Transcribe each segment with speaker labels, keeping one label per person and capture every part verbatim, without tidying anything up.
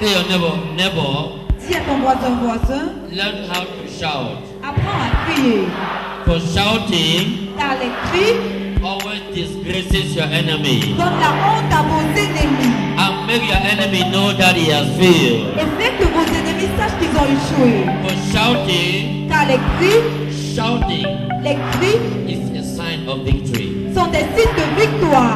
Speaker 1: Tell your neighbor, neighbor.
Speaker 2: Dis à ton voisin, voisin.
Speaker 1: Learn how to shout.
Speaker 2: Apprends à crier.
Speaker 1: For shouting,
Speaker 2: Car les cris
Speaker 1: always disgraces your enemy.
Speaker 2: donnent la honte à vos ennemis.
Speaker 1: And make your enemy know that he has failed.
Speaker 2: Et fait que vos ennemis sachent qu'ils ont échoué.
Speaker 1: For shouting,
Speaker 2: Car les cris,
Speaker 1: shouting
Speaker 2: les cris
Speaker 1: is a sign of victory.
Speaker 2: sont des signes de victoire.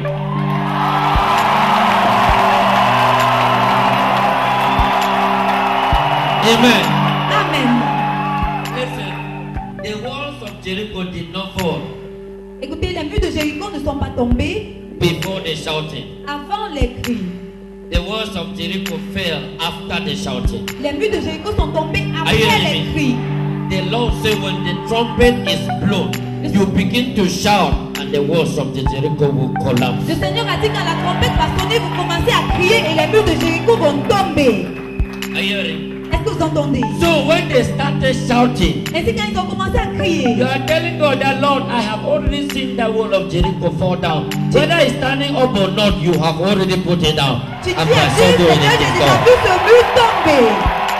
Speaker 1: Amen.
Speaker 2: Amen.
Speaker 1: Listen, the walls of Jericho did not fall
Speaker 2: Écoutez, les murs de Jéricho ne sont pas tombés
Speaker 1: before the shouting.
Speaker 2: avant les cris.
Speaker 1: The walls of Jericho fell after the shouting.
Speaker 2: Les murs de Jéricho sont tombés
Speaker 1: Are you
Speaker 2: après
Speaker 1: hearing
Speaker 2: les
Speaker 1: me?
Speaker 2: cris.
Speaker 1: The Lord said when the trumpet is blown, you begin to shout and the walls of the Jericho will collapse.
Speaker 2: Le Seigneur a dit quand la trompette va sonner, vous commencez à crier et les murs de Jéricho vont tomber.
Speaker 1: Are you hearing?
Speaker 2: Est-ce que vous entendez?
Speaker 1: So when they started shouting,
Speaker 2: Ainsi quand ils ont commencé à crier,
Speaker 1: you are telling God that, Lord, I have already seen the wall of Jericho fall down. Whether it's standing up or not, you have already put it down.
Speaker 2: tu dis
Speaker 1: And
Speaker 2: à
Speaker 1: I
Speaker 2: Dieu,
Speaker 1: saw doing
Speaker 2: Seigneur,
Speaker 1: it
Speaker 2: j'ai
Speaker 1: in
Speaker 2: déjà
Speaker 1: God.
Speaker 2: vu ce mur tomber.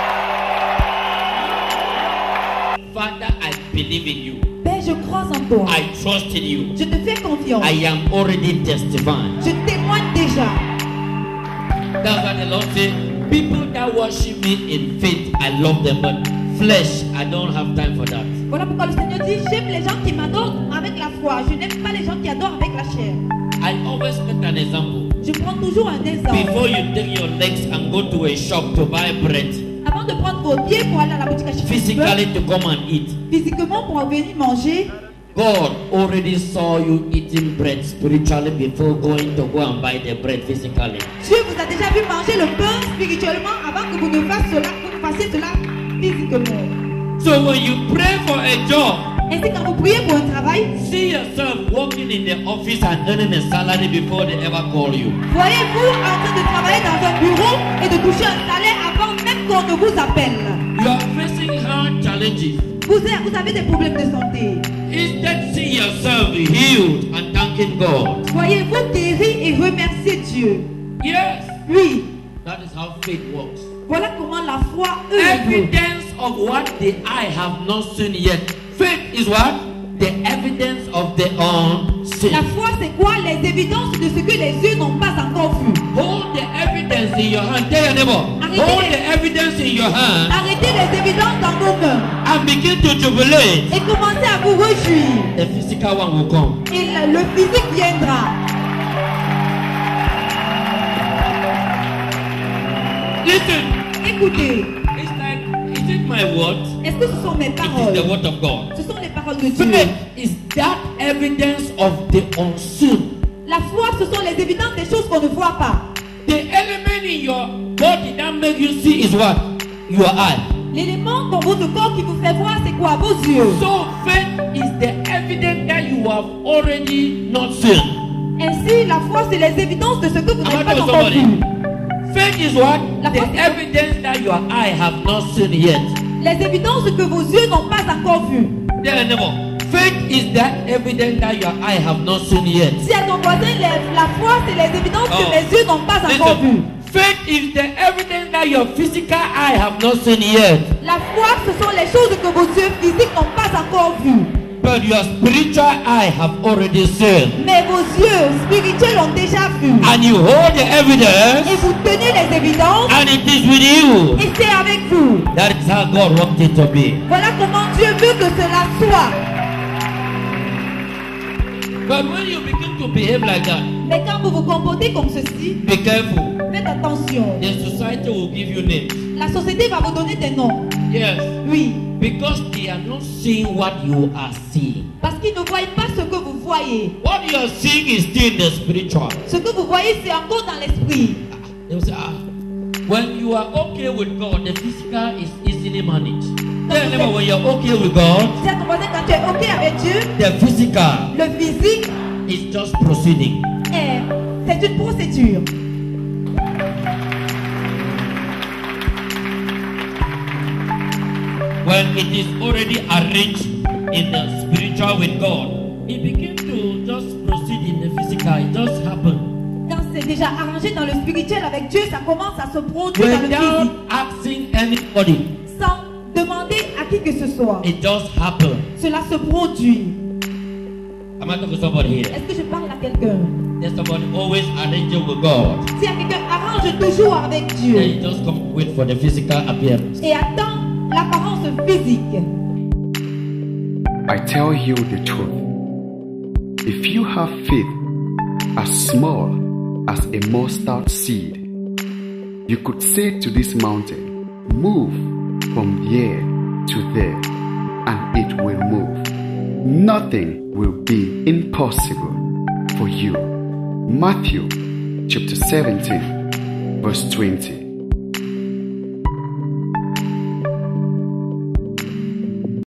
Speaker 1: Father, I believe in you.
Speaker 2: Père, je crois en toi.
Speaker 1: I trust in you.
Speaker 2: Je te fais confiance.
Speaker 1: I am already testifying.
Speaker 2: Je témoigne déjà.
Speaker 1: That's why the Lord said, people that worship me in faith, I love them, but flesh, I don't have time for that.
Speaker 2: Voilà pourquoi le Seigneur dit, j'aime les gens qui m'adorent avec la foi. Je n'aime pas les gens qui adorent avec la chair.
Speaker 1: I always make an example.
Speaker 2: Je prends toujours un exemple.
Speaker 1: Before you take your legs and go to a shop to buy bread,
Speaker 2: Avant de prendre vos pieds pour aller à la boutique acheter du
Speaker 1: physically
Speaker 2: pain,
Speaker 1: to come and eat,
Speaker 2: physiquement pour venir manger,
Speaker 1: God already saw you eating bread spiritually before going to go and buy the bread physically.
Speaker 2: Dieu vous a déjà vu manger le pain spirituellement avant que vous ne fassiez cela, que vous fassiez cela physiquement.
Speaker 1: So when you pray for a job,
Speaker 2: Ainsi quand vous priez pour un travail,
Speaker 1: see yourself working in the office and earning a salary before they ever call you.
Speaker 2: voyez-vous en train de travailler dans un bureau et de toucher un salaire avant même qu'on ne vous appelle.
Speaker 1: You are facing hard challenges.
Speaker 2: Vous avez, vous avez des problèmes de santé.
Speaker 1: Instead, see yourself healed and thanking God.
Speaker 2: Voyez-vous guérir et remercier Dieu.
Speaker 1: Yes,
Speaker 2: Oui,
Speaker 1: that is how faith works.
Speaker 2: voilà comment la foi œuvre.
Speaker 1: Evidence of what the eye have not seen yet. Faith is what? The evidence of the unseen.
Speaker 2: La foi, c'est quoi? Les évidences de ce que les yeux n'ont pas encore vu.
Speaker 1: Hold the evidence in your hand. Tell your neighbor.
Speaker 2: Arrêtez
Speaker 1: Hold
Speaker 2: les-
Speaker 1: the evidence in your hand
Speaker 2: Arrêtez les évidences dans vos mains
Speaker 1: and begin to jubilate.
Speaker 2: et commencez à vous réjouir.
Speaker 1: The physical one will come.
Speaker 2: Et le, le physique viendra.
Speaker 1: Listen.
Speaker 2: Écoutez,
Speaker 1: It's like, is it my word?
Speaker 2: est-ce que ce sont mes
Speaker 1: It is
Speaker 2: paroles?
Speaker 1: the word of God.
Speaker 2: Ce sont les paroles de Dieu.
Speaker 1: Faith is that evidence of the unseen.
Speaker 2: La foi, ce sont les évidences des choses qu'on ne voit pas.
Speaker 1: The element in your body that make you see is what? Your eye.
Speaker 2: L'élément dans votre corps qui vous fait voir, c'est quoi? Vos yeux.
Speaker 1: So faith is the evidence that you have already not seen.
Speaker 2: Ainsi, la foi, c'est les évidences de ce que vous
Speaker 1: Am I
Speaker 2: n'avez pas
Speaker 1: talking to
Speaker 2: encore vu.
Speaker 1: somebody? Faith is what?
Speaker 2: La
Speaker 1: The
Speaker 2: foi, c'est-
Speaker 1: evidence that your eye have not seen yet.
Speaker 2: Les évidences que vos yeux n'ont pas encore vues.
Speaker 1: Tell your neighbor, faith is that evidence that your eye have not seen yet.
Speaker 2: Si à ton voisin, les- la foi, c'est les évidences
Speaker 1: Oh.
Speaker 2: que mes yeux n'ont pas encore vues.
Speaker 1: Listen, faith is the evidence that your physical eye have not seen yet.
Speaker 2: La foi, ce sont les choses que vos yeux physiques n'ont pas encore vues.
Speaker 1: But your spiritual eye have already seen.
Speaker 2: Mais vos yeux spirituels ont déjà vu.
Speaker 1: And you hold the evidence
Speaker 2: Et vous tenez les évidences
Speaker 1: and it is with you.
Speaker 2: et c'est avec vous.
Speaker 1: That is how God wants it to be.
Speaker 2: Voilà comment Dieu veut que cela soit.
Speaker 1: But when you begin to behave like that,
Speaker 2: Mais quand vous vous comportez comme ceci,
Speaker 1: be careful.
Speaker 2: faites attention.
Speaker 1: The society will give you names.
Speaker 2: La société va vous donner des noms.
Speaker 1: Yes.
Speaker 2: Oui.
Speaker 1: Because they are not seeing what you are seeing.
Speaker 2: Parce qu'ils ne voient pas ce que vous voyez.
Speaker 1: What you are seeing is still the spiritual.
Speaker 2: Ce que vous voyez, c'est encore dans l'esprit.
Speaker 1: They will say, ah, when you are okay with God, the physical is easily managed. Tell them when you're okay with God,
Speaker 2: Si à ton voisin, quand tu es OK avec Dieu,
Speaker 1: the physical
Speaker 2: le physique,
Speaker 1: is just proceeding.
Speaker 2: est, c'est une procédure.
Speaker 1: When it is already arranged in the spiritual with God, it begins to just proceed in the physical. It just happens.
Speaker 2: Quand c'est déjà arrangé dans le spirituel avec Dieu, ça commence à se produire dans le
Speaker 1: Without
Speaker 2: physique.
Speaker 1: asking anybody,
Speaker 2: Sans demander à qui que ce soit.
Speaker 1: it just happens.
Speaker 2: Cela se produit.
Speaker 1: Am I talking to somebody here?
Speaker 2: Est-ce que je parle à quelqu'un?
Speaker 1: There's somebody always arranging with God.
Speaker 2: Si quelqu'un arrange toujours avec
Speaker 1: Then
Speaker 2: Dieu
Speaker 1: you just come wait for the physical appearance.
Speaker 2: et attend l'apparence physique.
Speaker 3: I tell you the truth. If you have faith as small as a mustard seed, you could say to this mountain, move from here to there, and it will move. Nothing will be impossible for you. Matthew chapter seventeen, verse twenty.